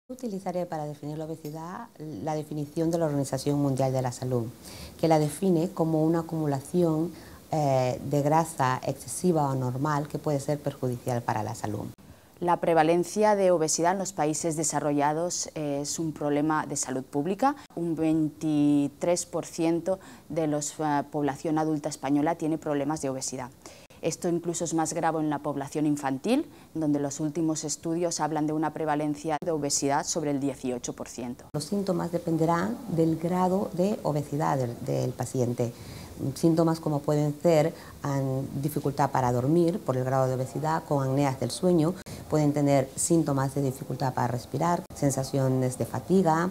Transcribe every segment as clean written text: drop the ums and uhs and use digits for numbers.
Utilizaré para definir la obesidad la definición de la Organización Mundial de la Salud, que la define como una acumulación de grasa excesiva o anormal que puede ser perjudicial para la salud. La prevalencia de obesidad en los países desarrollados es un problema de salud pública. Un 23% de la población adulta española tiene problemas de obesidad. Esto incluso es más grave en la población infantil, donde los últimos estudios hablan de una prevalencia de obesidad sobre el 18%. Los síntomas dependerán del grado de obesidad del paciente. Síntomas como pueden ser dificultad para dormir por el grado de obesidad, con apneas del sueño, pueden tener síntomas de dificultad para respirar, sensaciones de fatiga,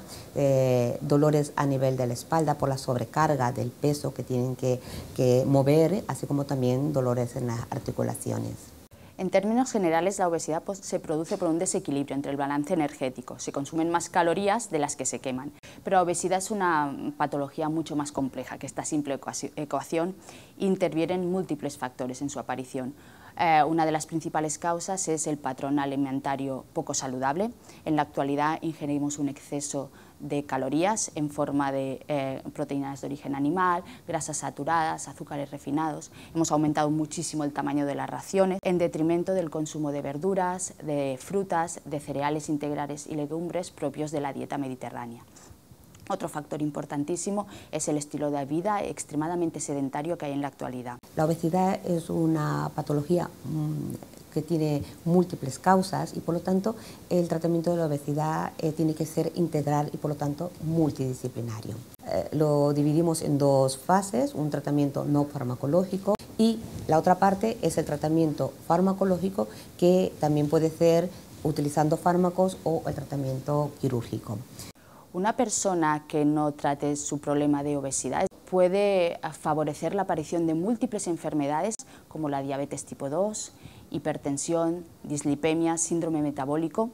dolores a nivel de la espalda por la sobrecarga del peso que tienen que mover, así como también dolores en las articulaciones. En términos generales, la obesidad se produce por un desequilibrio entre el balance energético. Se consumen más calorías de las que se queman. Pero la obesidad es una patología mucho más compleja, que esta simple ecuación intervienen múltiples factores en su aparición. Una de las principales causas es el patrón alimentario poco saludable. En la actualidad ingerimos un exceso de calorías en forma de proteínas de origen animal, grasas saturadas, azúcares refinados. Hemos aumentado muchísimo el tamaño de las raciones en detrimento del consumo de verduras, de frutas, de cereales integrales y legumbres propios de la dieta mediterránea. Otro factor importantísimo es el estilo de vida extremadamente sedentario que hay en la actualidad. La obesidad es una patología que tiene múltiples causas y por lo tanto el tratamiento de la obesidad tiene que ser integral y por lo tanto multidisciplinario. Lo dividimos en dos fases, un tratamiento no farmacológico y la otra parte es el tratamiento farmacológico, que también puede ser utilizando fármacos o el tratamiento quirúrgico. Una persona que no trate su problema de obesidad puede favorecer la aparición de múltiples enfermedades como la diabetes tipo 2, hipertensión, dislipemia, síndrome metabólico,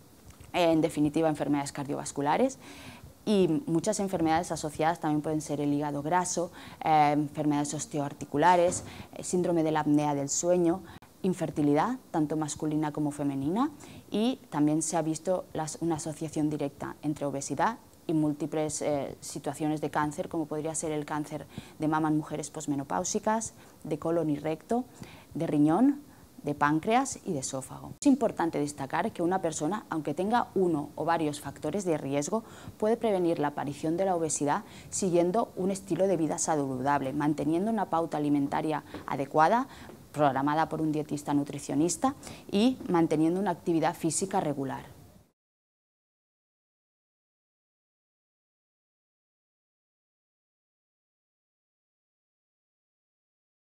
en definitiva enfermedades cardiovasculares, y muchas enfermedades asociadas también pueden ser el hígado graso, enfermedades osteoarticulares, síndrome de la apnea del sueño, infertilidad, tanto masculina como femenina, y también se ha visto una asociación directa entre obesidad y múltiples situaciones de cáncer, como podría ser el cáncer de mama en mujeres posmenopáusicas, de colon y recto, de riñón, de páncreas y de esófago. Es importante destacar que una persona, aunque tenga uno o varios factores de riesgo, puede prevenir la aparición de la obesidad siguiendo un estilo de vida saludable, manteniendo una pauta alimentaria adecuada, programada por un dietista nutricionista, y manteniendo una actividad física regular.